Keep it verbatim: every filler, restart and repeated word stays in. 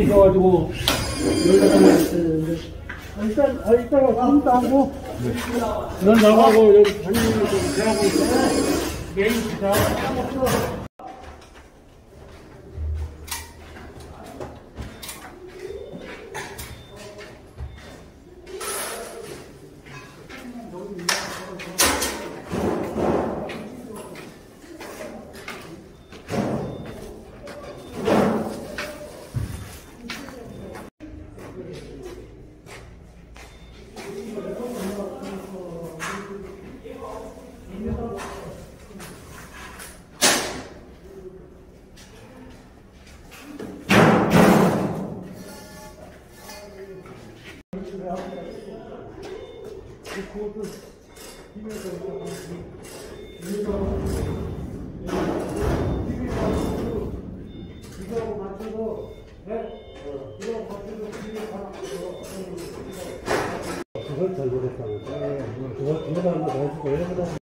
다니셔가지고 여기다가 있어야 되는데. 아, 일단, 아, 이따가 땀 따고, 넌 나가고 여기 다니는 거 좀 대하고 있잖아. 메인 기사. 그걸 더 노력하고, 그걸, 그걸 한번 더 해주고, 이러다